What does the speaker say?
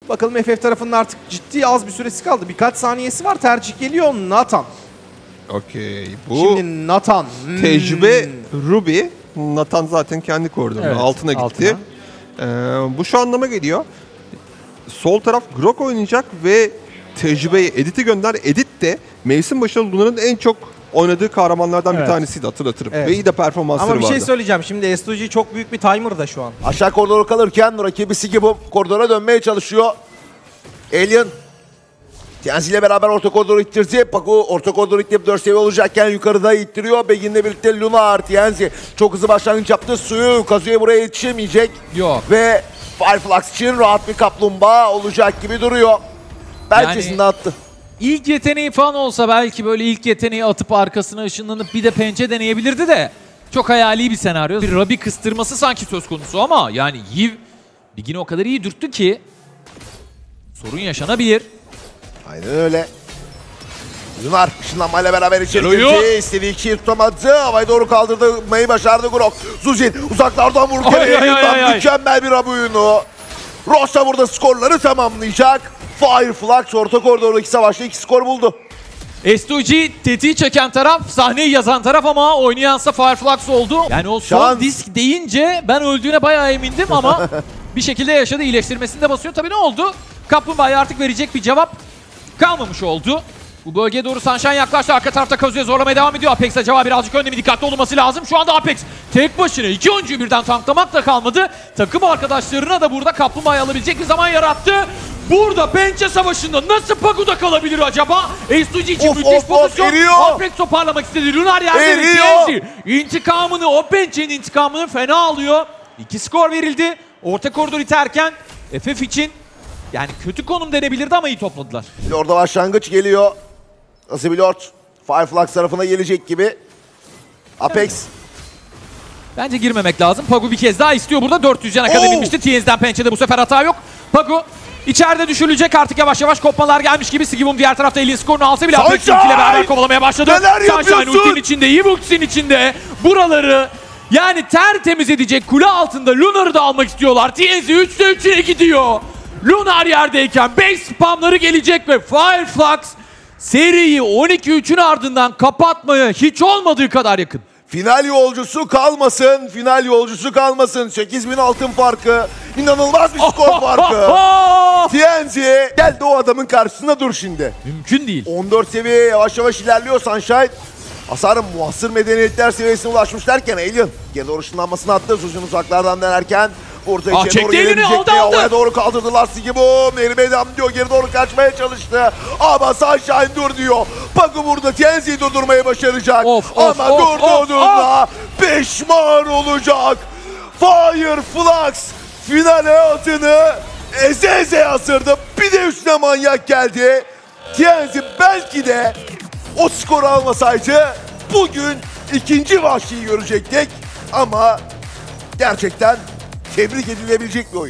Bakalım FF tarafının artık ciddi az bir süresi kaldı. Birkaç saniyesi var. Tercih geliyor. Nathan. Okey. Bu Şimdi Nathan. tecrübe Ruby. Nathan zaten kendi koridorunda. Evet, altına gitti. Bu şu anlama geliyor. Sol taraf Grok oynayacak ve tecrübeyi Edith'i gönder. Edith de mevsim başında Luna'nın en çok oynadığı kahramanlardan bir tanesiydi, hatırlatırım. Evet. Ve iyi de performansları vardı. Ama bir şey söyleyeceğim. Şimdi S2G çok büyük bir timer'da şu an. Aşağı koridoru kalırken rakibi Sigibum koridora dönmeye çalışıyor. Alien TNZ ile beraber orta koridoru ittirdi. Paku orta koridoru ittirip 4 seviye olacakken yukarıda ittiriyor. Begin'le birlikte Lunar TNZ çok hızlı başlangıç yaptı. Suyu Kazuya buraya yetişemeyecek. Yok. Ve Fireflux için rahat bir kaplumbağa olacak gibi duruyor. Belçesini attı. İlk yeteneği falan olsa belki böyle ilk yeteneği atıp arkasına ışınlanıp bir de pençe deneyebilirdi de. Çok hayali bir senaryo. Bir Rabi kıstırması sanki söz konusu ama yani Yiv Begin'i o kadar iyi dürttü ki sorun yaşanabilir. Aynen öyle. Lunar ışınlanmayla beraber içeri Elo'yu girdi. İstediği kişiyi tutamadı. Havaya doğru kaldırmayı başardı Grok. Zuzin uzaklardan vurdu. Mükemmel bir ab oyunu. Rosa burada skorları tamamlayacak. Fireflux orta koridordaki savaşta 2 skor buldu. S2G tetiği çeken taraf, sahneyi yazan taraf ama oynayansa Fireflux oldu. Yani o son Şans. disk deyince ben öldüğüne bayağı emindim ama bir şekilde yaşadı. İyileştirmesini de basıyor. Tabii ne oldu? Kaplumbağa'ya artık verecek bir cevap kalmamış oldu. Bu bölgeye doğru Sunshine yaklaştı. Arka tarafta Kazuya zorlamaya devam ediyor. Apex'e cevap birazcık önde mi? Dikkatli olması lazım. Şu anda Apex tek başına 2 oyuncuyu birden tanklamak da kalmadı. Takım arkadaşlarına da burada Kaplumbağa'yı alabilecek bir zaman yarattı. Burada pençe savaşında nasıl Pagu'da kalabilir acaba? S2G için müthiş pozisyon. Apex toparlamak istedi. Lunar yerde ve TNZ intikamını, o pençenin intikamını fena alıyor. 2 skor verildi. Orta koridor iterken FF için yani kötü konum denebilirdi ama iyi topladılar. Orada başlangıç geliyor. Nasıl bir Lord? Fireflux tarafına gelecek gibi. Apex. Bence girmemek lazım. Pagu bir kez daha istiyor burada. 400 cana kadar inmişti. TNZ'den pençede bu sefer hata yok. Pagu içeride düşürülecek artık yavaş yavaş kopmalar gelmiş gibi. Sigibum diğer tarafta elin skorunu alsa bile Apex ile beraber kovalamaya başladı. Sunshine ultinin içinde, Eve ultisinin içinde. Buraları yani tertemiz edecek kule altında Lunar'ı da almak istiyorlar. TNZ 3'te 3'üne gidiyor. Lunar yerdeyken base spamları gelecek ve Fireflux seriyi 12-3'ün ardından kapatmaya hiç olmadığı kadar yakın. Final yolcusu kalmasın. Final yolcusu kalmasın. 8000 altın farkı. İnanılmaz bir skor farkı. TNZ geldi o adamın karşısında dur şimdi. Mümkün değil. 14 seviye yavaş yavaş ilerliyor Sunshine. Hasarın muhasır medeniyetler seviyesine ulaşmış derken Alien geri doğru ışınlanmasını attı. Suzun uzaklardan denerken orta içe doğru gelebilecek diye havaya doğru kaldırdılar Sigibum. Erimeye devam diyor. Geri doğru kaçmaya çalıştı. Ama Sunshine dur diyor. Pagu burada TNZ'yi durdurmayı başaracak. Ama durduğunda pişman olacak. Fireflux finale atını eze eze asırdı. Bir de üstüne manyak geldi. TNZ belki de o skoru almasaydı bugün ikinci vahşiyi görecektik. Ama gerçekten tebrik edilebilecek bir oyun.